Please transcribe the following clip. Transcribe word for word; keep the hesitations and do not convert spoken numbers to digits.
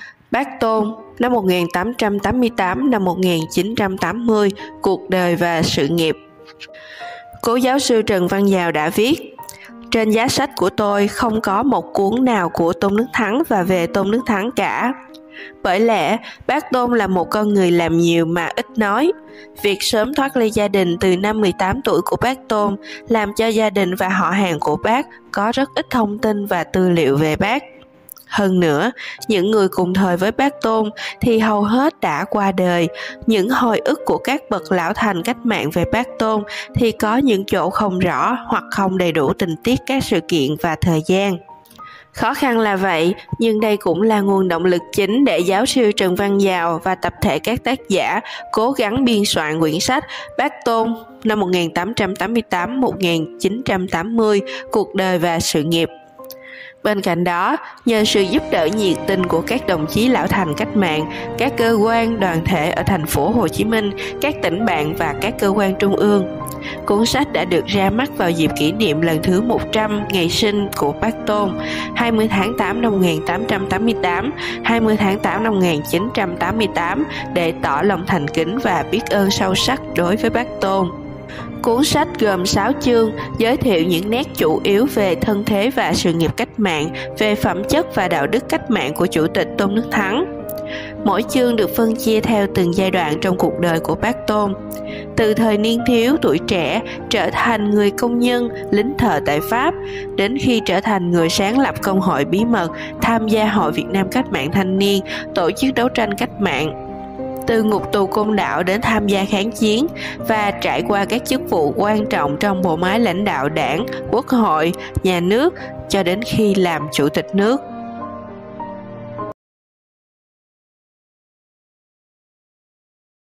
Bác Tôn năm một nghìn tám trăm tám mươi tám đến một nghìn chín trăm tám mươi, cuộc đời và sự nghiệp. Cố giáo sư Trần Văn Dào đã viết: trên giá sách của tôi không có một cuốn nào của Tôn Đức Thắng và về Tôn Đức Thắng cả. Bởi lẽ bác Tôn là một con người làm nhiều mà ít nói. Việc sớm thoát ly gia đình từ năm mười tám tuổi của bác Tôn làm cho gia đình và họ hàng của bác có rất ít thông tin và tư liệu về bác. Hơn nữa, những người cùng thời với bác Tôn thì hầu hết đã qua đời. Những hồi ức của các bậc lão thành cách mạng về bác Tôn thì có những chỗ không rõ hoặc không đầy đủ tình tiết các sự kiện và thời gian. Khó khăn là vậy, nhưng đây cũng là nguồn động lực chính để giáo sư Trần Văn Dào và tập thể các tác giả cố gắng biên soạn quyển sách Bác Tôn năm một nghìn tám trăm tám mươi tám đến một nghìn chín trăm tám mươi, cuộc đời và sự nghiệp. Bên cạnh đó, nhờ sự giúp đỡ nhiệt tình của các đồng chí lão thành cách mạng, các cơ quan, đoàn thể ở thành phố Hồ Chí Minh, các tỉnh bạn và các cơ quan trung ương, cuốn sách đã được ra mắt vào dịp kỷ niệm lần thứ một trăm ngày sinh của bác Tôn, hai mươi tháng tám năm một nghìn tám trăm tám mươi tám, hai mươi tháng tám năm một nghìn chín trăm tám mươi tám để tỏ lòng thành kính và biết ơn sâu sắc đối với bác Tôn. Cuốn sách gồm sáu chương giới thiệu những nét chủ yếu về thân thế và sự nghiệp cách mạng, về phẩm chất và đạo đức cách mạng của Chủ tịch Tôn Đức Thắng. Mỗi chương được phân chia theo từng giai đoạn trong cuộc đời của bác Tôn. Từ thời niên thiếu tuổi trẻ trở thành người công nhân, lính thợ tại Pháp, đến khi trở thành người sáng lập công hội bí mật, tham gia Hội Việt Nam Cách mạng Thanh niên, tổ chức đấu tranh cách mạng. Từ ngục tù Côn Đảo đến tham gia kháng chiến và trải qua các chức vụ quan trọng trong bộ máy lãnh đạo đảng, quốc hội, nhà nước cho đến khi làm chủ tịch nước.